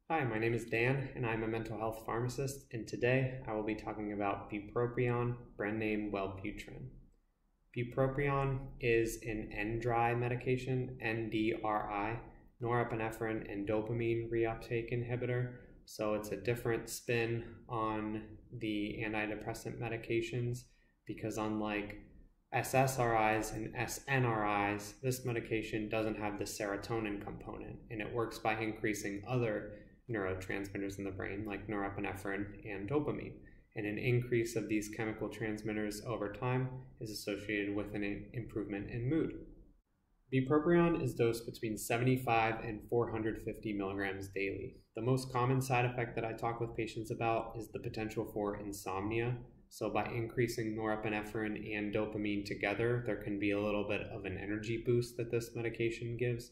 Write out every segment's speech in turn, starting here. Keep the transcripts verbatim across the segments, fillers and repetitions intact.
Hi, my name is Dan, and I'm a mental health pharmacist, and today I will be talking about Bupropion, brand name Wellbutrin. Bupropion is an N D R I medication, N D R I, norepinephrine and dopamine reuptake inhibitor, so it's a different spin on the antidepressant medications because unlike S S R Is and S N R Is, this medication doesn't have the serotonin component, and it works by increasing other neurotransmitters in the brain like norepinephrine and dopamine. And an increase of these chemical transmitters over time is associated with an improvement in mood. Bupropion is dosed between seventy-five and four hundred fifty milligrams daily. The most common side effect that I talk with patients about is the potential for insomnia. So by increasing norepinephrine and dopamine together, there can be a little bit of an energy boost that this medication gives.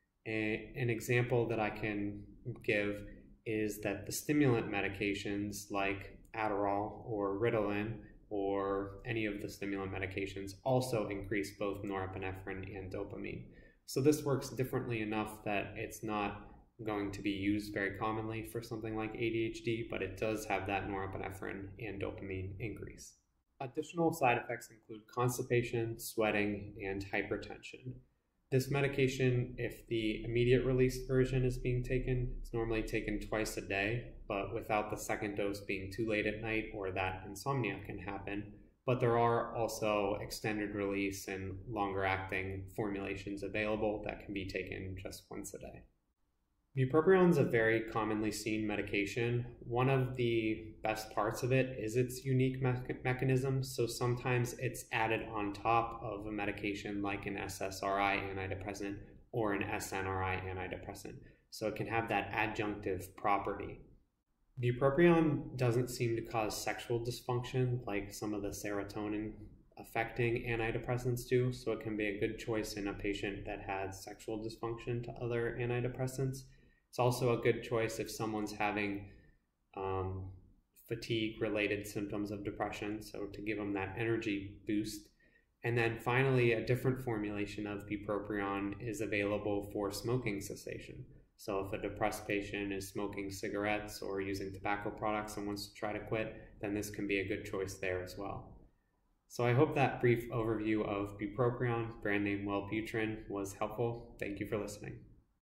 A, an example that I can give is that the stimulant medications like Adderall or Ritalin or any of the stimulant medications also increase both norepinephrine and dopamine. So this works differently enough that it's not going to be used very commonly for something like A D H D, but it does have that norepinephrine and dopamine increase. Additional side effects include constipation, sweating, and hypertension. This medication, if the immediate release version is being taken, it's normally taken twice a day, but without the second dose being too late at night or that insomnia can happen. But there are also extended release and longer acting formulations available that can be taken just once a day. Bupropion is a very commonly seen medication. One of the best parts of it is its unique me mechanism. So sometimes it's added on top of a medication like an S S R I antidepressant or an S N R I antidepressant. So it can have that adjunctive property. Bupropion doesn't seem to cause sexual dysfunction like some of the serotonin affecting antidepressants do. So it can be a good choice in a patient that has sexual dysfunction to other antidepressants. It's also a good choice if someone's having um, fatigue-related symptoms of depression, so to give them that energy boost. And then finally, a different formulation of bupropion is available for smoking cessation. So if a depressed patient is smoking cigarettes or using tobacco products and wants to try to quit, then this can be a good choice there as well. So I hope that brief overview of Bupropion, brand name Wellbutrin, was helpful. Thank you for listening.